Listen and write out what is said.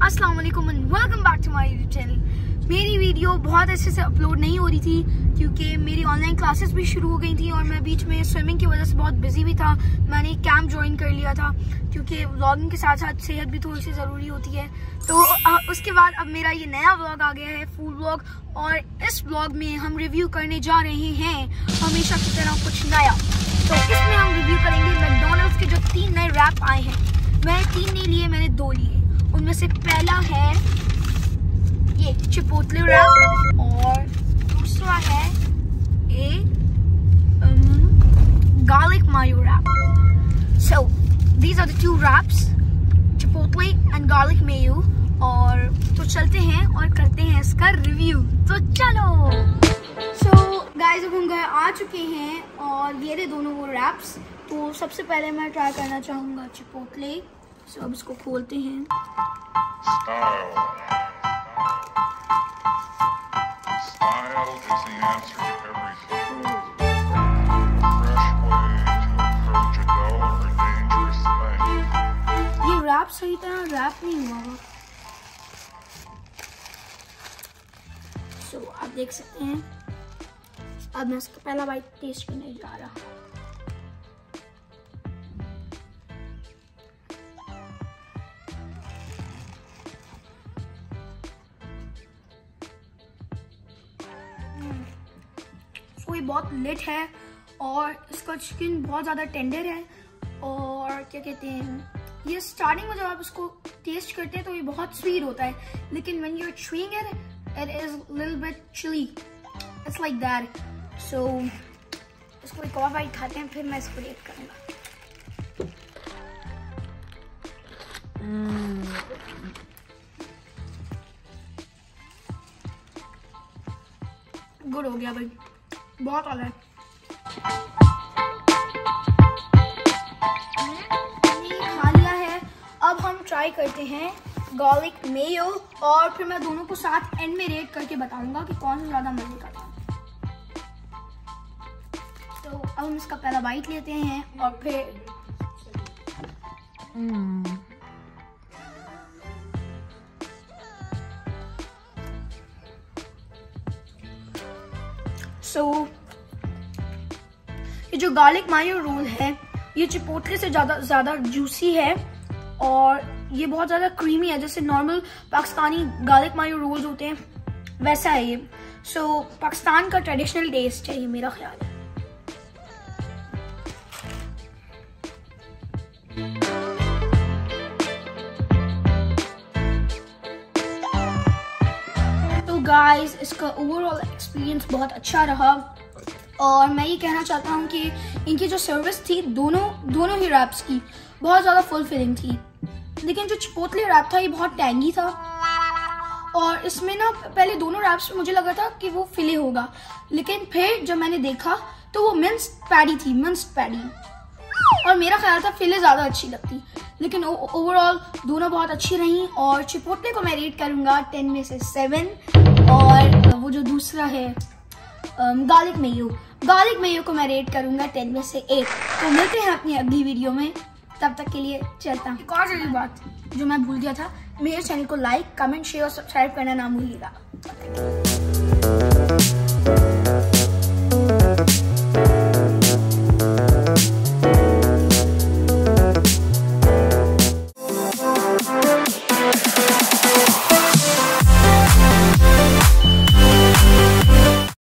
अस्सलाम वालेकुम and welcome back to my YouTube channel. मेरी वीडियो बहुत अच्छे से अपलोड नहीं हो रही थी क्योंकि मेरी ऑनलाइन क्लासेस भी शुरू हो गई थी और मैं बीच में स्विमिंग की वजह से बहुत बिजी भी था। मैंने कैंप ज्वाइन कर लिया था क्योंकि व्लॉगिंग के साथ साथ सेहत भी थोड़ी सी ज़रूरी होती है। तो उसके बाद अब मेरा ये नया व्लॉग आ गया है, फूड व्लॉग, और इस व्लॉग में हम रिव्यू करने जा रहे हैं हमेशा की तरह कुछ नया। तो इसमें हम रिव्यू करेंगे मैकडॉनल्ड्स के जो 3 नए रैप आए हैं। मैंने 3 नहीं लिए, मैंने 2 लिए। उनमें से पहला है ये चिपोटले रैप और दूसरा है ये garlic mayo wrap. So these are the 2 wraps, chipotle and garlic mayo. और तो चलते हैं और करते हैं इसका रिव्यू। तो चलो। सो गाइस, अब हम घर आ चुके हैं और ये रहे दोनों वो रैप्स। तो सबसे पहले मैं ट्राई करना चाहूँगा चिपोटले। सो अब इसको खोलते हैं। Style is the answer to everything. A fresh way to approach a dull or dangerous thing. ये रैप सही तरह रैप नहीं हुआ होगा। सो आप देख सकते हैं। अब मैं इसका पहला बाइट टेस्ट करने जा रहा हूँ। ये बहुत लिट है और इसका चिकन बहुत ज़्यादा टेंडर है। और क्या कहते हैं, ये स्टार्टिंग में जब आप इसको टेस्ट करते हैं तो ये बहुत स्वीट होता है, लेकिन when you are chewing it is little bit chilli, it's like that. So इसको एक और बाइट खाते हैं, फिर मैं इसको रेट करूँगा। गुड हो गया भाई, बहुत अलग। खा लिया है। अब हम ट्राई करते हैं गार्लिक मेयो और फिर मैं दोनों को साथ एंड में रेट करके बताऊंगा कि कौन सा ज्यादा मजे का था। तो अब हम इसका पहला बाइट लेते हैं और फिर ये जो गार्लिक मायो रोल है ये चिपोटले से ज्यादा जूसी है और ये बहुत ज्यादा क्रीमी है। जैसे normal Pakistani garlic mayo rolls होते हैं वैसा है ये। सो पाकिस्तान का ट्रेडिशनल टेस्ट है ये, मेरा ख्याल है। तो गाइस, इसका ओवरऑल एक्सपीरियंस बहुत अच्छा रहा और मैं ये कहना चाहता हूँ कि इनकी जो सर्विस थी दोनों ही रैप्स की बहुत ज़्यादा फुलफिलिंग थी। लेकिन जो चिपोटले रैप था ये बहुत टैंगी था और इसमें ना पहले दोनों रैप्स में मुझे लगा था कि वो फिले होगा, लेकिन फिर जब मैंने देखा तो वो मिन्स्ड पैटी थी, मिन्स्ड पैटी। और मेरा ख्याल था फिले ज़्यादा अच्छी लगती, लेकिन ओवरऑल दोनों बहुत अच्छी रही। और चिपोटले को मैं रेट करूँगा 10 में से 7 और वो जो दूसरा है गार्लिक मेयो को मैं रेट करूंगा 10 में से 8। तो मिलते हैं अपनी अगली वीडियो में, तब तक के लिए चलता हूँ। एक और जरूरी बात जो मैं भूल गया था, मेरे चैनल को लाइक, कमेंट, शेयर और सब्सक्राइब करना ना भूलिएगा।